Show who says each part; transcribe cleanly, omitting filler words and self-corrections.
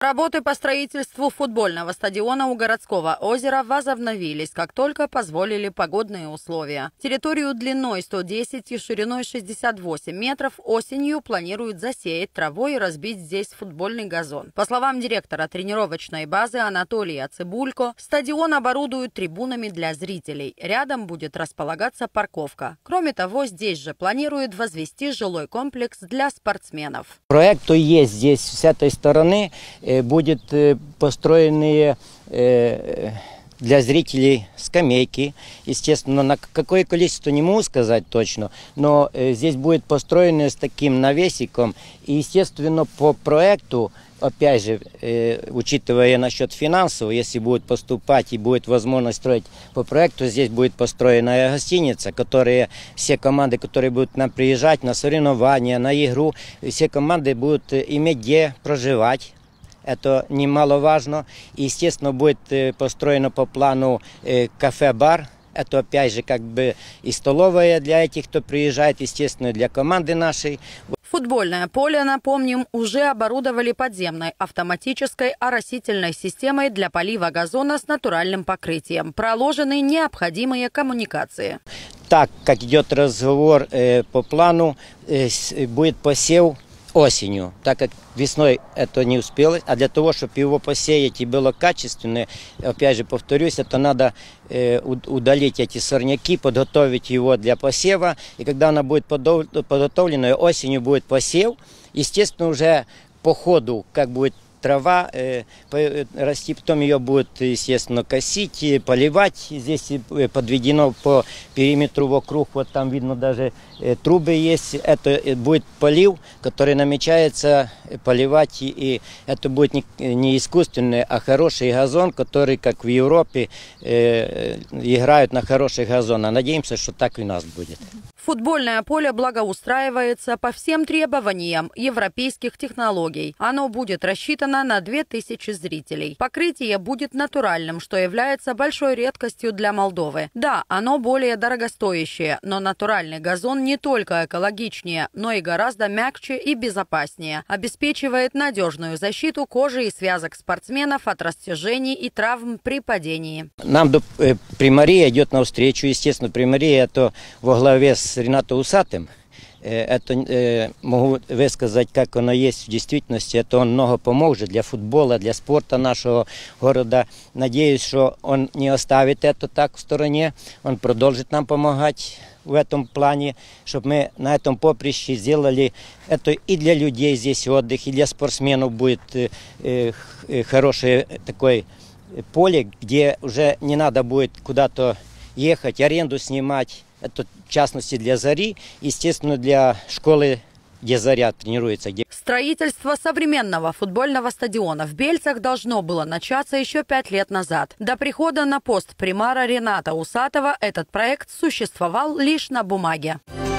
Speaker 1: Работы по строительству футбольного стадиона у городского озера возобновились, как только позволили погодные условия. Территорию длиной 110 и шириной 68 метров осенью планируют засеять травой и разбить здесь футбольный газон. По словам директора тренировочной базы Анатолия Цыбулько, стадион оборудуют трибунами для зрителей. Рядом будет располагаться парковка. Кроме того, здесь же планируют возвести жилой комплекс для спортсменов.
Speaker 2: Проект есть здесь, с этой стороны. Будет построенные для зрителей скамейки. Естественно, на какое количество не могу сказать точно, но здесь будет построено с таким навесиком. И, естественно, по проекту, опять же, учитывая насчет финансов, если будет поступать и будет возможность строить по проекту, здесь будет построена гостиница, которые все команды, которые будут к нам приезжать на соревнования, на игру, все команды будут иметь где проживать. Это немаловажно. Естественно, будет построено по плану кафе-бар. Это опять же как бы и столовая для этих, кто приезжает, естественно, для команды нашей.
Speaker 1: Футбольное поле, напомним, уже оборудовали подземной автоматической оросительной системой для полива газона с натуральным покрытием. Проложены необходимые коммуникации.
Speaker 2: Так как идет разговор по плану, будет посев осенью, так как весной это не успелось, а для того, чтобы его посеять и было качественное, опять же повторюсь, это надо удалить эти сорняки, подготовить его для посева, и когда она будет подготовлена, осенью будет посев, естественно, уже по ходу, как будет трава расти, потом ее будут, естественно, косить, поливать. Здесь подведено по периметру вокруг, вот там видно даже трубы есть. Это будет полив, который намечается поливать, и это будет не искусственный, а хороший газон, который, как в Европе, играют на хороших газонах. Надеемся, что так и у нас будет.
Speaker 1: Футбольное поле благоустраивается по всем требованиям европейских технологий. Оно будет рассчитано на 2000 зрителей. Покрытие будет натуральным, что является большой редкостью для Молдовы. Да, оно более дорогостоящее, но натуральный газон не только экологичнее, но и гораздо мягче и безопаснее. Обеспечивает надежную защиту кожи и связок спортсменов от растяжений и травм при падении.
Speaker 2: Нам Примария идет навстречу. Естественно, Примария это во главе с Ренатом Усатым. Это могу высказать, как оно есть в действительности. Это он много поможет для футбола, для спорта нашего города. Надеюсь, что он не оставит это так в стороне. Он продолжит нам помогать в этом плане, чтобы мы на этом поприще сделали это и для людей здесь отдых, и для спортсменов будет хорошее такое поле, где уже не надо будет куда-то ехать, аренду снимать. Это в частности для Зари, естественно, для школы, где Заря тренируется.
Speaker 1: Строительство современного футбольного стадиона в Бельцах должно было начаться еще 5 лет назад. До прихода на пост примара Рената Усатова этот проект существовал лишь на бумаге.